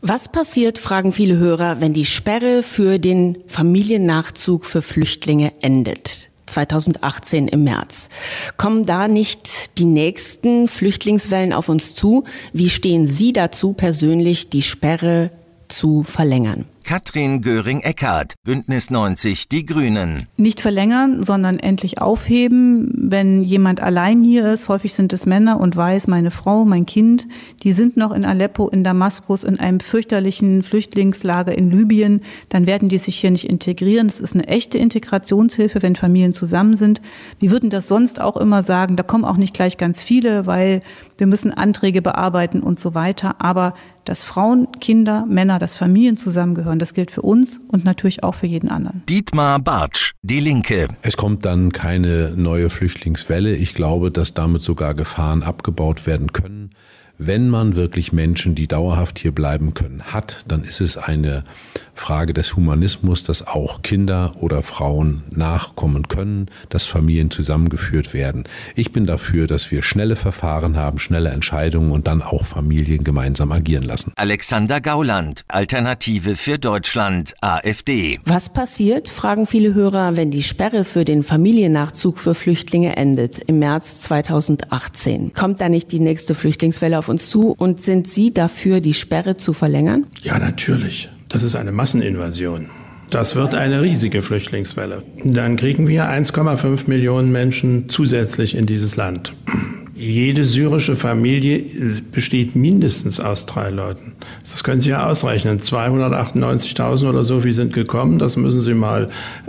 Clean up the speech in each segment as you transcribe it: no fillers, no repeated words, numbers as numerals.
Was passiert, fragen viele Hörer, wenn die Sperre für den Familiennachzug für Flüchtlinge endet? 2018 im März. Kommen da nicht die nächsten Flüchtlingswellen auf uns zu? Wie stehen Sie dazu persönlich, die Sperre zu verlängern? Katrin Göring-Eckardt, Bündnis 90, die Grünen. Nicht verlängern, sondern endlich aufheben. Wenn jemand allein hier ist, häufig sind es Männer und weiß, meine Frau, mein Kind, die sind noch in Aleppo, in Damaskus, in einem fürchterlichen Flüchtlingslager in Libyen, dann werden die sich hier nicht integrieren. Das ist eine echte Integrationshilfe, wenn Familien zusammen sind. Wir würden das sonst auch immer sagen, da kommen auch nicht gleich ganz viele, weil wir müssen Anträge bearbeiten und so weiter. Aber dass Frauen, Kinder, Männer, dass Familien zusammengehören, das gilt für uns und natürlich auch für jeden anderen. Dietmar Bartsch, Die Linke. Es kommt dann keine neue Flüchtlingswelle. Ich glaube, dass damit sogar Gefahren abgebaut werden können. Wenn man wirklich Menschen, die dauerhaft hier bleiben können, hat, dann ist es eine Frage des Humanismus, dass auch Kinder oder Frauen nachkommen können, dass Familien zusammengeführt werden. Ich bin dafür, dass wir schnelle Verfahren haben, schnelle Entscheidungen und dann auch Familien gemeinsam agieren lassen. Alexander Gauland, Alternative für Deutschland, AfD. Was passiert, fragen viele Hörer, wenn die Sperre für den Familiennachzug für Flüchtlinge endet im März 2018? Kommt da nicht die nächste Flüchtlingswelle auf uns zu und sind Sie dafür, die Sperre zu verlängern? Ja, natürlich. Das ist eine Masseninvasion. Das wird eine riesige Flüchtlingswelle. Dann kriegen wir 1,5 Millionen Menschen zusätzlich in dieses Land. Jede syrische Familie besteht mindestens aus 3 Leuten. Das können Sie ja ausrechnen. 298.000 oder so viel sind gekommen. Das müssen Sie mal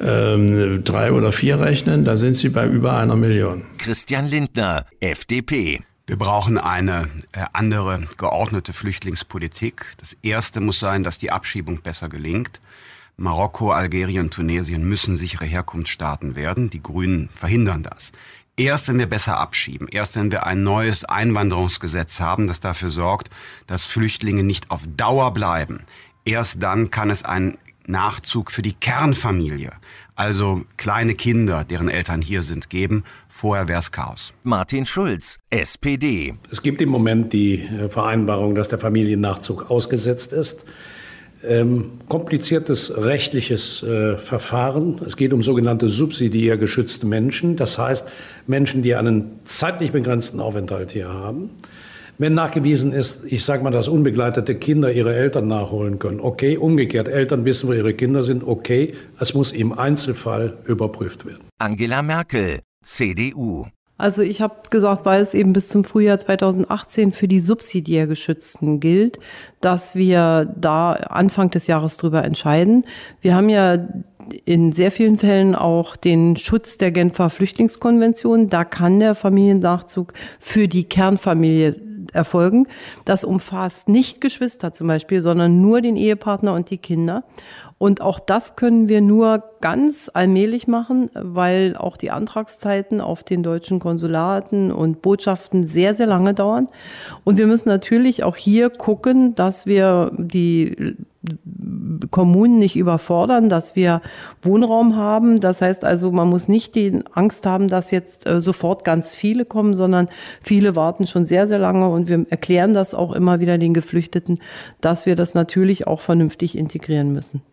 3 oder 4 rechnen. Da sind Sie bei über 1 Million. Christian Lindner, FDP. Wir brauchen eine andere geordnete Flüchtlingspolitik. Das Erste muss sein, dass die Abschiebung besser gelingt. Marokko, Algerien, Tunesien müssen sichere Herkunftsstaaten werden. Die Grünen verhindern das. Erst wenn wir besser abschieben, erst wenn wir ein neues Einwanderungsgesetz haben, das dafür sorgt, dass Flüchtlinge nicht auf Dauer bleiben, erst dann kann es einen Nachzug für die Kernfamilie, also kleine Kinder, deren Eltern hier sind, geben. Vorher wär's Chaos. Martin Schulz, SPD. Es gibt im Moment die Vereinbarung, dass der Familiennachzug ausgesetzt ist. Kompliziertes rechtliches Verfahren. Es geht um sogenannte subsidiär geschützte Menschen. Das heißt, Menschen, die einen zeitlich begrenzten Aufenthalt hier haben. Wenn nachgewiesen ist, ich sage mal, dass unbegleitete Kinder ihre Eltern nachholen können, okay. Umgekehrt, Eltern wissen, wo ihre Kinder sind, okay. Es muss im Einzelfall überprüft werden. Angela Merkel, CDU. Also ich habe gesagt, weil es eben bis zum Frühjahr 2018 für die subsidiär Geschützten gilt, dass wir da Anfang des Jahres drüber entscheiden. Wir haben ja in sehr vielen Fällen auch den Schutz der Genfer Flüchtlingskonvention. Da kann der Familiennachzug für die Kernfamilie erfolgen. Das umfasst nicht Geschwister zum Beispiel, sondern nur den Ehepartner und die Kinder. Und auch das können wir nur ganz allmählich machen, weil auch die Antragszeiten auf den deutschen Konsulaten und Botschaften sehr, sehr lange dauern. Und wir müssen natürlich auch hier gucken, dass wir die Kommunen nicht überfordern, dass wir Wohnraum haben. Das heißt also, man muss nicht die Angst haben, dass jetzt sofort ganz viele kommen, sondern viele warten schon sehr, sehr lange. Und wir erklären das auch immer wieder den Geflüchteten, dass wir das natürlich auch vernünftig integrieren müssen.